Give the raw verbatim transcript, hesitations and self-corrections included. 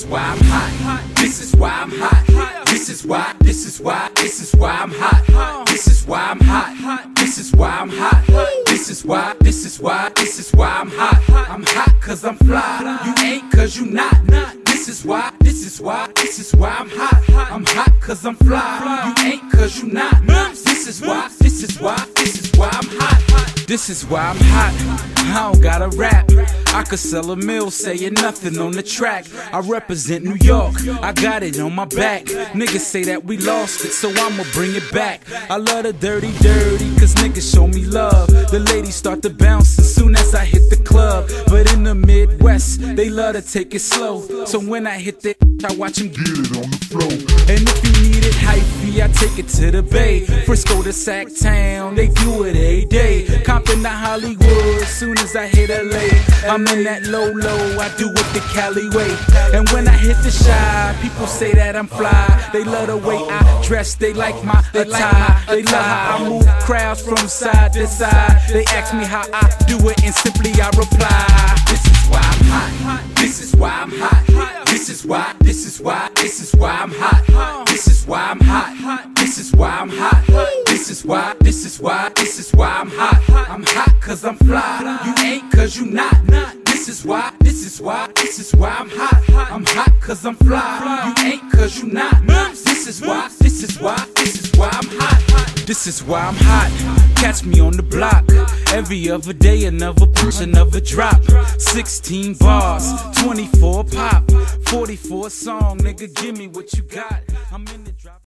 why I'm hot. This is why I'm hot. This is why, this is why, this is why I'm hot. This is why I'm hot. This is why I'm hot. This is why, this is why, this is why I'm hot. I'm hot cause I'm fly. You ain't cause you not. This is why, this is why, this is why I'm hot. I'm hot cause I'm fly. You ain't cause you not. This is why, this is why, this is why I'm hot. This is why I'm hot. I don't gotta rap. I could sell a mill saying nothing on the track. I represent New York, I got it on my back. Niggas say that we lost it, so I'ma bring it back. I love the dirty, dirty, cause niggas show me love. The ladies start to bounce as soon as I hit the club. But in the Midwest, they love to take it slow. So when I hit that, I watch them get it on the floor. And if you need it hypey, I take it to the Bay. Frisco to Sac Town, they do it every day. Compton to Hollywood, soon as I hit L A. I'm in that low low, I do it the Cali way. And when I hit the Chi, people say that I'm fly. They love the way I dress, they like my attire. They love how I move crowds from side to side. They ask me how I do it and simply I reply. This is why I'm hot. This is why I'm hot. This is why, this is why, this is why I'm hot. This is why I'm hot. This is why I'm hot. This is why, this is why, this is why I'm hot. I'm hot cause I'm fly. You ain't cause you not. This is why, this is why, this is why I'm hot. I'm hot cause I'm fly. You ain't cause you not. This is why, this is why, this is why I'm hot. This is why I'm hot. Catch me on the block. Every other day another push, another drop. Sixteen bars, twenty-four pop, forty-four song. Nigga, give me what you got. I'm in the drop.